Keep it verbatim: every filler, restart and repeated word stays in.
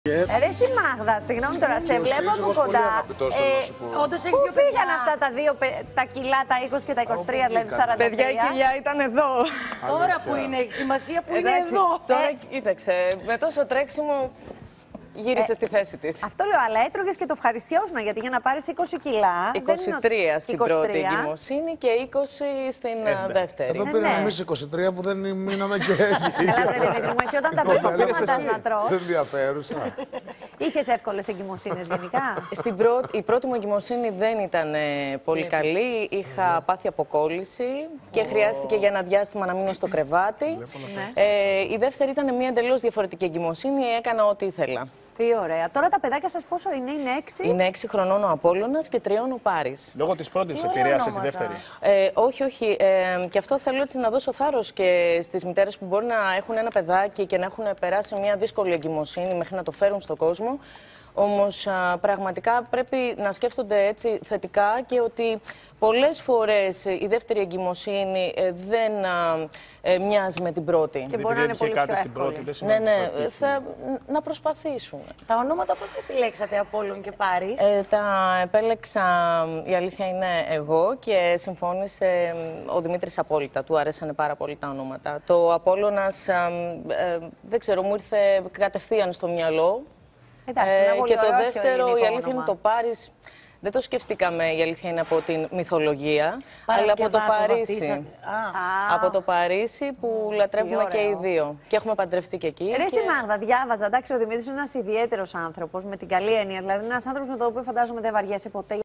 Ρε εσύ Μάγδα, συγγνώμη τώρα, σε βλέπω από κοντά. Ε, Όντως έχεις δύο πού πήγαν αυτά τα δύο, τα κιλά, τα είκοσι και τα είκοσι τρία, δηλαδή σαράντα τρία. Παιδιά, η κοιλιά ήταν εδώ. Τώρα που είναι, έχει σημασία που είναι εδώ. Τώρα, κοίταξε, με τόσο τρέξιμο γύρισε Ε, στη θέση της. Αυτό λέω, αλλά έτρωγες και το ευχαριστιόσουν, γιατί για να πάρεις είκοσι κιλά. είκοσι τρία στην είκοσι τρία. πρώτη εγκυμοσύνη και είκοσι στην ε, δεύτερη. Εδώ ναι, πήραμε ναι. εμείς είκοσι τρία που δεν μείναμε και Καλά, βρε Δημήτρη μου, εσύ όταν τα πήρες να τρως. δεν ενδιαφέρουσα. Είχες εύκολες εγκυμοσύνες γενικά. Στην πρώτη, η πρώτη μου εγκυμοσύνη δεν ήταν ε, πολύ καλή. Είχα πάθει αποκόλληση και χρειάστηκε για ένα διάστημα να μείνω στο κρεβάτι. Ε, η δεύτερη ήταν μια εντελώς διαφορετική εγκυμοσύνη. Έκανα ό,τι ήθελα. Τι ωραία. Τώρα τα παιδάκια σας πόσο είναι, είναι έξι. Είναι έξι χρονών ο Απόλλωνας και τριών ο Πάρης. Λόγω της πρώτης Τι ωραία επηρέασε τη ονόματα. δεύτερη. Ε, όχι, όχι. Ε, και αυτό θέλω έτσι να δώσω θάρρος και στις μητέρες που μπορεί να έχουν ένα παιδάκι και να έχουν περάσει μια δύσκολη εγκυμοσύνη μέχρι να το φέρουν στον κόσμο. Όμως α, πραγματικά πρέπει να σκέφτονται έτσι θετικά και ότι πολλές φορές η δεύτερη εγκυμοσύνη ε, δεν α, ε, μοιάζει με την πρώτη. Και μπορεί να είναι πολύ πιο κάτι στην πρώτη, εύκολη. δεν σημαίνει Ναι, ότι ναι, θα θα, να προσπαθήσουν. Τα ονόματα πώς τα επιλέξατε, Απόλλων και Πάρης? Ε, τα επέλεξα, η αλήθεια είναι εγώ και συμφώνησε ο Δημήτρης απόλυτα. Του άρεσαν πάρα πολύ τα ονόματα. Το Απόλλωνας, ε, ε, δεν ξέρω, μου ήρθε κατευθείαν στο μυαλό. Εντάξει, Ε, ένα πολύ και το ωραίο, δεύτερο, αρχαιοελληνικό η αλήθεια είναι όνομα. το Πάρης. Δεν το σκεφτήκαμε, η αλήθεια είναι, από την μυθολογία, αλλά από το Παρασκευά το Παρίσι. βαφτίσατε. Α. Α, Από το Παρίσι που λατρεύουμε και οι ωραίο. δύο. Και έχουμε παντρευτεί και εκεί. Ρε και... εσύ Μάγδα, διάβαζα. Εντάξει, ο Δημήτρης είναι ένας ιδιαίτερος άνθρωπος, με την καλή έννοια. Δηλαδή, είναι ένας άνθρωπος με τον οποίο φαντάζομαι δεν βαριέσαι ποτέ.